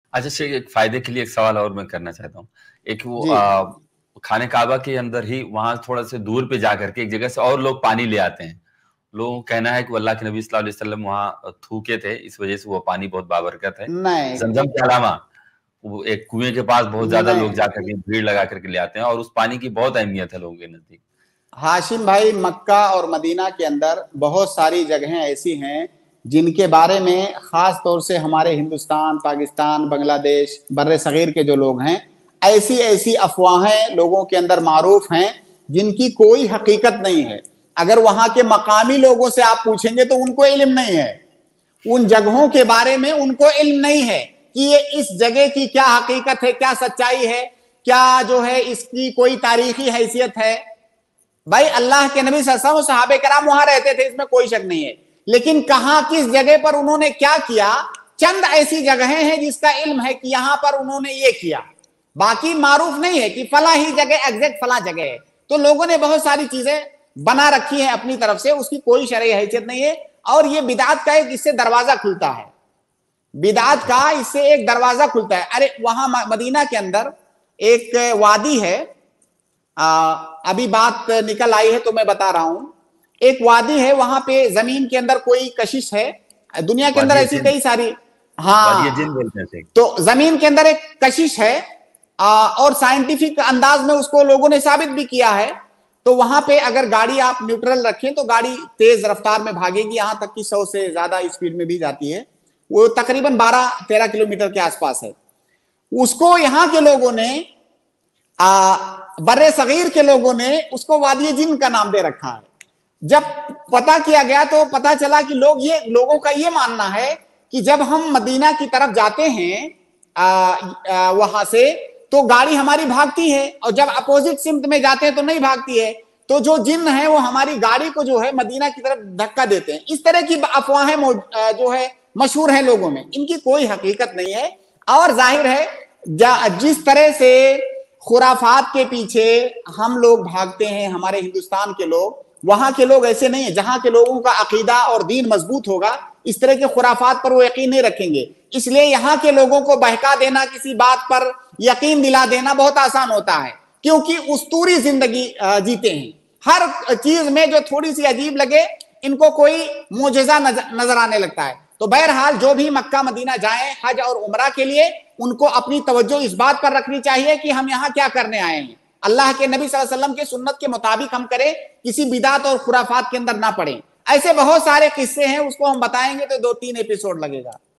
اچھا شیخ، ایک فائدے کے لیے ایک سوال اور میں کرنا چاہتا ہوں. ایک وہ جی خانہ کعبہ کے اندر ہی وہاں تھوڑا سے دور پہ جا کر کے ایک جگہ سے اور لوگ پانی لے آتے ہیں. لوگوں کا کہنا ہے کہ اللہ کے نبی صلی اللہ علیہ وسلم وہاں تھوکے تھے، اس وجہ سے وہ پانی بہت بابرکت ہے. نہیں زمزم کے علاوہ وہ ایک کنویں کے پاس بہت زیادہ لوگ نہیں جا کر کے بھیڑ لگا کر کے لے آتے ہیں، اور اس پانی کی بہت اہمیت ہے لوگوں کے نزدیک. ہاشم بھائی، مکہ اور مدینہ کے اندر بہت ساری جگہیں ایسی ہیں جن کے بارے میں خاص طور سے ہمارے ہندوستان، پاکستان، بنگلہ دیش، بر صغیر کے جو لوگ ہیں، ایسی ایسی افواہیں لوگوں کے اندر معروف ہیں جن کی کوئی حقیقت نہیں ہے. اگر وہاں کے مقامی لوگوں سے آپ پوچھیں گے تو ان کو علم نہیں ہے، ان جگہوں کے بارے میں ان کو علم نہیں ہے کہ یہ اس جگہ کی کیا حقیقت ہے، کیا سچائی ہے، کیا جو ہے اس کی کوئی تاریخی حیثیت ہے. بھائی اللہ کے نبی صلی اللہ علیہ وسلم صحابہ کرام وہاں رہتے تھے، اس میں کوئی شک نہیں ہے، لیکن کہاں کس جگہ پر انہوں نے کیا کیا، چند ایسی جگہیں ہیں جس کا علم ہے کہ یہاں پر انہوں نے یہ کیا، باقی معروف نہیں ہے کہ فلاں ہی جگہ ایگزیکٹ فلاں جگہ ہے. تو لوگوں نے بہت ساری چیزیں بنا رکھی ہیں اپنی طرف سے، اس کی کوئی شرعی حیثیت نہیں ہے، اور یہ بدعت کا ایک اس سے دروازہ کھلتا ہے، بدعت کا اس سے ایک دروازہ کھلتا ہے. ارے وہاں مدینہ کے اندر ایک وادی ہے، ابھی بات نکل آئی ہے تو میں بتا رہا ہوں. ایک وادی ہے، وہاں پہ زمین کے اندر کوئی کشش ہے، دنیا کے اندر وادی ایسی جن، کئی ساری، وادی ہاں جن بولتے ہیں شیخ. تو زمین کے اندر ایک کشش ہے، اور سائنٹیفک انداز میں اس کو لوگوں نے ثابت بھی کیا ہے. تو وہاں پہ اگر گاڑی آپ نیوٹرل رکھیں تو گاڑی تیز رفتار میں بھاگے گی، یہاں تک کہ 100 سے زیادہ اسپیڈ میں بھی جاتی ہے، وہ تقریباً 12-13 کلومیٹر کے آس پاس ہے. اس کو یہاں کے لوگوں نے، بر صغیر کے لوگوں نے اس کو وادی جن کا نام دے رکھا ہے. جب پتا کیا گیا تو پتا چلا کہ لوگوں کا یہ ماننا ہے کہ جب ہم مدینہ کی طرف جاتے ہیں وہاں سے تو گاڑی ہماری بھاگتی ہے، اور جب اپوزٹ سمت میں جاتے ہیں تو نہیں بھاگتی ہے، تو جو جن ہیں وہ ہماری گاڑی کو جو ہے مدینہ کی طرف دھکا دیتے ہیں. اس طرح کی افواہیں جو ہے مشہور ہیں لوگوں میں، ان کی کوئی حقیقت نہیں ہے. اور ظاہر ہے جس طرح سے خرافات کے پیچھے ہم لوگ بھاگتے ہیں، ہمارے ہندوستان کے لوگ، وہاں کے لوگ ایسے نہیں ہیں. جہاں کے لوگوں کا عقیدہ اور دین مضبوط ہوگا اس طرح کے خرافات پر وہ یقین نہیں رکھیں گے. اس لیے یہاں کے لوگوں کو بہکا دینا، کسی بات پر یقین دلا دینا بہت آسان ہوتا ہے، کیونکہ اسطوری زندگی جیتے ہیں. ہر چیز میں جو تھوڑی سی عجیب لگے ان کو کوئی معجزہ نظر آنے لگتا ہے. تو بہرحال جو بھی مکہ مدینہ جائیں حج اور عمرہ کے لیے، ان کو اپنی توجہ اس بات پر رکھنی چاہیے کہ ہم یہاں کیا کرنے آئے ہیں. اللہ کے نبی صلی اللہ علیہ وسلم کے سنت کے مطابق ہم کریں، کسی بدعت اور خرافات کے اندر نہ پڑیں. ایسے بہت سارے قصے ہیں، اس کو ہم بتائیں گے تو 2-3 ایپیسوڈ لگے گا.